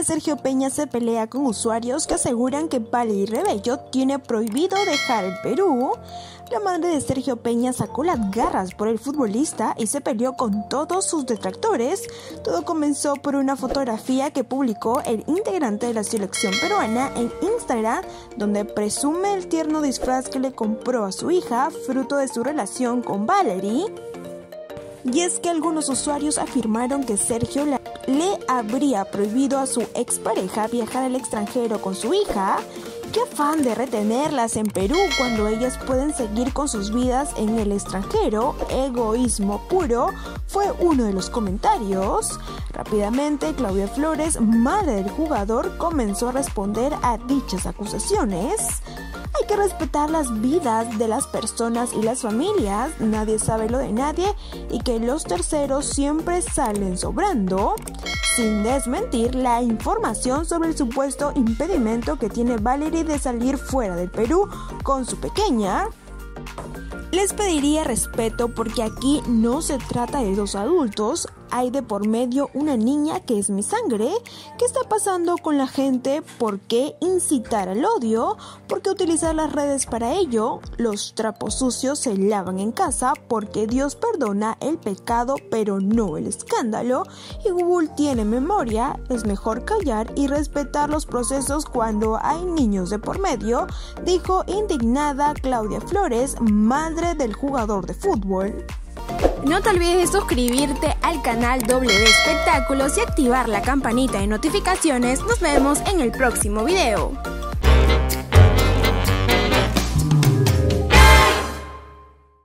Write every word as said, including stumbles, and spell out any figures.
de Sergio Peña se pelea con usuarios que aseguran que Valery Rebello tiene prohibido dejar el Perú. La madre de Sergio Peña sacó las garras por el futbolista y se peleó con todos sus detractores. Todo comenzó por una fotografía que publicó el integrante de la selección peruana en Instagram, donde presume el tierno disfraz que le compró a su hija, fruto de su relación con Valery. Y es que algunos usuarios afirmaron que Sergio le habría prohibido a su expareja viajar al extranjero con su hija. ¡Qué afán de retenerlas en Perú cuando ellas pueden seguir con sus vidas en el extranjero! Egoísmo puro, fue uno de los comentarios. Rápidamente, Claudia Flores, madre del jugador, comenzó a responder a dichas acusaciones. Hay que respetar las vidas de las personas y las familias, nadie sabe lo de nadie y que los terceros siempre salen sobrando. Sin desmentir la información sobre el supuesto impedimento que tiene Valery de salir fuera del Perú con su pequeña, les pediría respeto porque aquí no se trata de dos adultos, hay de por medio una niña que es mi sangre. ¿Qué está pasando con la gente? ¿Por qué incitar al odio? ¿Por qué utilizar las redes para ello? Los trapos sucios se lavan en casa porque Dios perdona el pecado pero no el escándalo. Y Google tiene memoria, es mejor callar y respetar los procesos cuando hay niños de por medio, dijo indignada Claudia Flores, madre del jugador de fútbol. No te olvides de suscribirte al canal W Espectáculos y activar la campanita de notificaciones. Nos vemos en el próximo video.